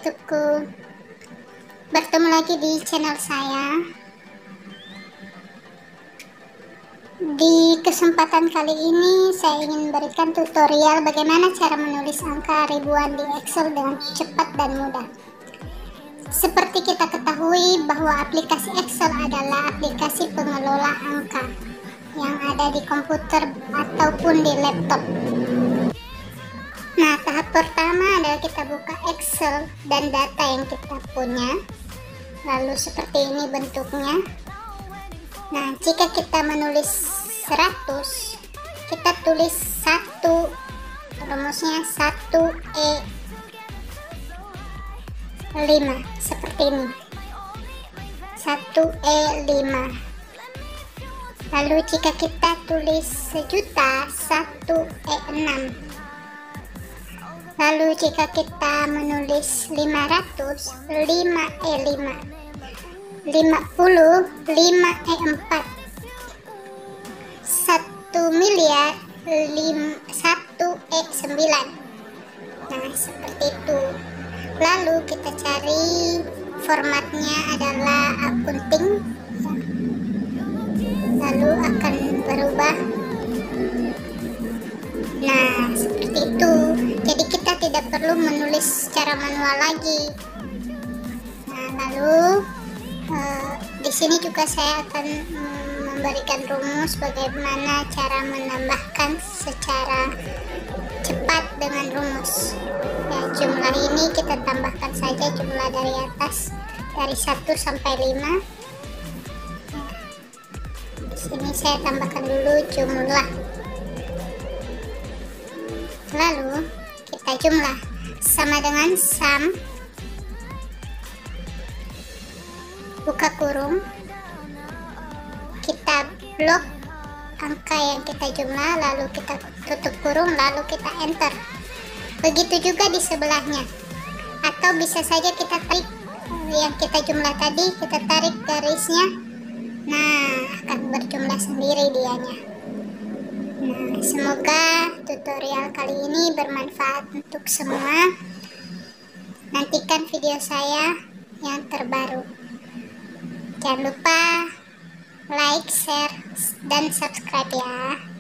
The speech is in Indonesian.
YouTubeku. Bertemu lagi di channel saya. Di kesempatan kali ini saya ingin berikan tutorial bagaimana cara menulis angka ribuan di Excel dengan cepat dan mudah. Seperti kita ketahui bahwa aplikasi Excel adalah aplikasi pengelola angka yang ada di komputer ataupun di laptop. Nah, tahap pertama adalah kita buka Excel dan data yang kita punya. Lalu seperti ini bentuknya. Nah, jika kita menulis 100, kita tulis 1, rumusnya 1E5 seperti ini. 1E5. Lalu jika kita tulis sejuta, 1E6. Lalu jika kita menulis 500, 5E5. 50, 5E4. 1 miliar, 1E9. Nah, seperti itu. Lalu kita cari formatnya adalah akunting. Lalu akan berubah. Nah, seperti itu. Jadi kita tidak perlu menulis secara manual lagi. Nah, lalu di sini juga saya akan memberikan rumus bagaimana cara menambahkan secara cepat dengan rumus. Ya, jumlah ini kita tambahkan saja jumlah dari atas dari 1 sampai 5. Di sini saya tambahkan dulu jumlah. Lalu kita jumlah sama dengan sum, buka kurung, kita blok angka yang kita jumlah, lalu kita tutup kurung, lalu kita enter. Begitu juga di sebelahnya. Atau bisa saja kita tarik yang kita jumlah tadi, kita tarik garisnya. Nah, akan berjumlah sendiri dianya. Nah, semoga tutorial kali ini bermanfaat untuk semua. Nantikan video saya yang terbaru. Jangan lupa like, share, dan subscribe ya.